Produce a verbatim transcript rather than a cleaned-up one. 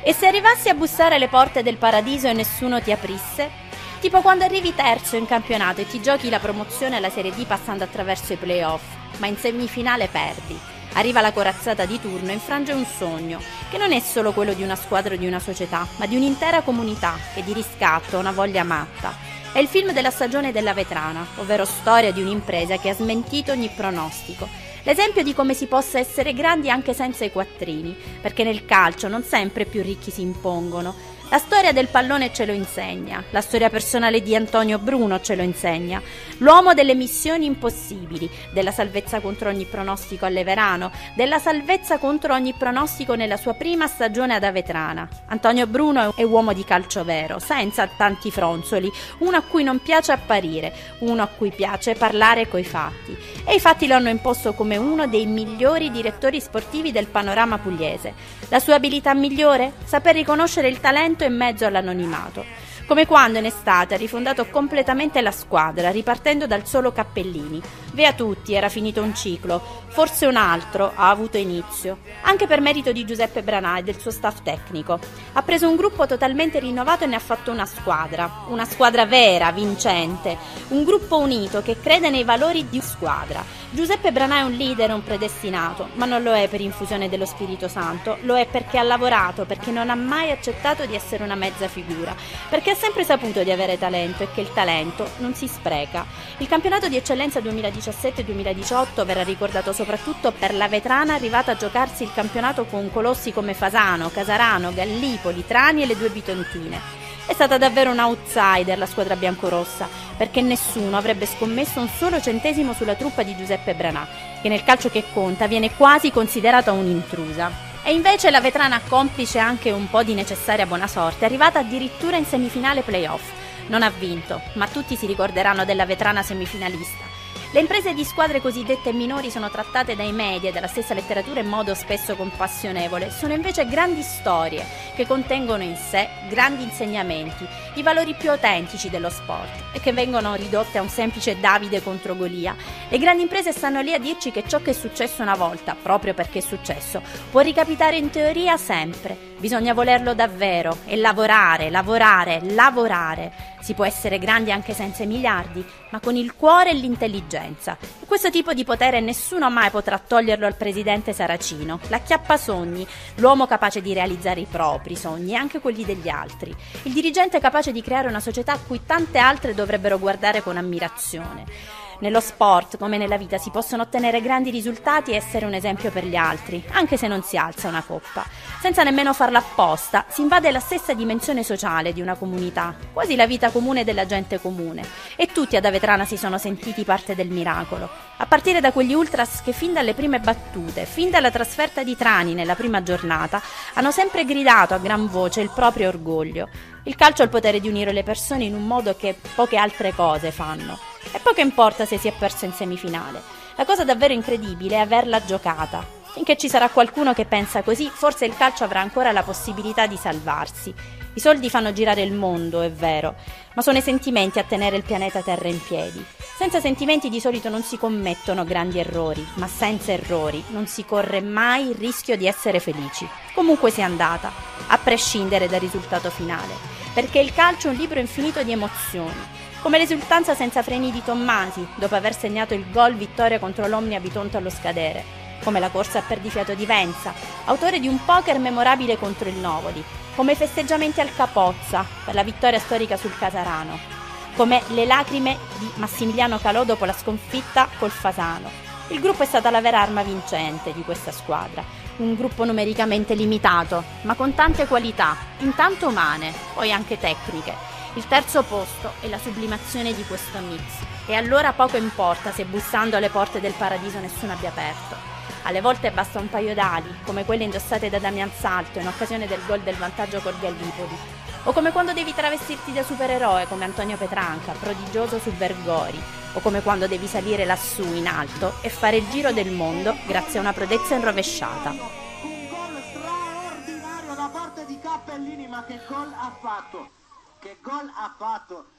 E se arrivassi a bussare alle porte del paradiso e nessuno ti aprisse? Tipo quando arrivi terzo in campionato e ti giochi la promozione alla Serie D passando attraverso i play-off, ma in semifinale perdi. Arriva la corazzata di turno e infrange un sogno, che non è solo quello di una squadra o di una società, ma di un'intera comunità che di riscatto ha una voglia matta. È il film della stagione della Vetrana, ovvero storia di un'impresa che ha smentito ogni pronostico. L'esempio di come si possa essere grandi anche senza i quattrini, perché nel calcio non sempre più ricchi si impongono. La storia del pallone ce lo insegna, la storia personale di Antonio Bruno ce lo insegna, l'uomo delle missioni impossibili, della salvezza contro ogni pronostico all'Everano, della salvezza contro ogni pronostico nella sua prima stagione ad Avetrana. Antonio Bruno è uomo di calcio vero, senza tanti fronzoli, uno a cui non piace apparire, uno a cui piace parlare coi fatti. E i fatti lo hanno imposto come uno dei migliori direttori sportivi del panorama pugliese. La sua abilità migliore? Saper riconoscere il talento in mezzo all'anonimato. Come quando in estate ha rifondato completamente la squadra, ripartendo dal solo Cappellini. Via tutti, era finito un ciclo, forse un altro ha avuto inizio, anche per merito di Giuseppe Branà e del suo staff tecnico. Ha preso un gruppo totalmente rinnovato e ne ha fatto una squadra, una squadra vera, vincente, un gruppo unito che crede nei valori di squadra. Giuseppe Branà è un leader, un predestinato, ma non lo è per infusione dello Spirito Santo, lo è perché ha lavorato, perché non ha mai accettato di essere una mezza figura, perché ha sempre saputo di avere talento e che il talento non si spreca. Il campionato di eccellenza duemiladiciassette duemiladiciotto verrà ricordato soprattutto per la Vetrana arrivata a giocarsi il campionato con colossi come Fasano, Casarano, Gallipoli, Trani e le due Bitontine. È stata davvero un outsider la squadra biancorossa, perché nessuno avrebbe scommesso un solo centesimo sulla truppa di Giuseppe Branà, che nel calcio che conta viene quasi considerata un'intrusa. E invece la Vetrana, complice anche un po' di necessaria buona sorte, è arrivata addirittura in semifinale playoff. Non ha vinto, ma tutti si ricorderanno della Vetrana semifinalista. Le imprese di squadre cosiddette minori sono trattate dai media e dalla stessa letteratura in modo spesso compassionevole, sono invece grandi storie che contengono in sé grandi insegnamenti, i valori più autentici dello sport e che vengono ridotte a un semplice Davide contro Golia. Le grandi imprese stanno lì a dirci che ciò che è successo una volta, proprio perché è successo, può ricapitare in teoria sempre. Bisogna volerlo davvero e lavorare, lavorare, lavorare. Si può essere grandi anche senza i miliardi, ma con il cuore e l'intelligenza. E questo tipo di potere nessuno mai potrà toglierlo al presidente Saracino, l'acchiappasogni, l'uomo capace di realizzare i propri sogni e anche quelli degli altri, il dirigente capace di creare una società a cui tante altre dovrebbero guardare con ammirazione. Nello sport, come nella vita, si possono ottenere grandi risultati e essere un esempio per gli altri, anche se non si alza una coppa. Senza nemmeno farla apposta, si invade la stessa dimensione sociale di una comunità, quasi la vita comune della gente comune. E tutti ad Avetrana si sono sentiti parte del miracolo, a partire da quegli ultras che fin dalle prime battute, fin dalla trasferta di Trani nella prima giornata, hanno sempre gridato a gran voce il proprio orgoglio. Il calcio ha il potere di unire le persone in un modo che poche altre cose fanno. E poco importa se si è perso in semifinale. La cosa davvero incredibile è averla giocata. Finché ci sarà qualcuno che pensa così, forse il calcio avrà ancora la possibilità di salvarsi. I soldi fanno girare il mondo, è vero, ma sono i sentimenti a tenere il pianeta Terra in piedi. Senza sentimenti di solito non si commettono grandi errori, ma senza errori non si corre mai il rischio di essere felici. Comunque sia andata, a prescindere dal risultato finale, perché il calcio è un libro infinito di emozioni. Come l'esultanza senza freni di Tommasi, dopo aver segnato il gol vittoria contro l'Omnia Bitonto allo scadere. Come la corsa a perdifiato di Venza, autore di un poker memorabile contro il Novoli. Come i festeggiamenti al Capozza, per la vittoria storica sul Casarano. Come le lacrime di Massimiliano Calò dopo la sconfitta col Fasano. Il gruppo è stata la vera arma vincente di questa squadra. Un gruppo numericamente limitato, ma con tante qualità, intanto umane, poi anche tecniche. Il terzo posto è la sublimazione di questo mix, e allora poco importa se bussando alle porte del paradiso nessuno abbia aperto. Alle volte basta un paio d'ali, come quelle indossate da Damian Salto in occasione del gol del vantaggio col Gallipoli, o come quando devi travestirti da supereroe come Antonio Petranca, prodigioso su Vergori, o come quando devi salire lassù in alto e fare il giro del mondo grazie a una prodezza in rovesciata. Un gol straordinario da parte di Cappellini, ma che gol ha fatto? Che gol ha fatto?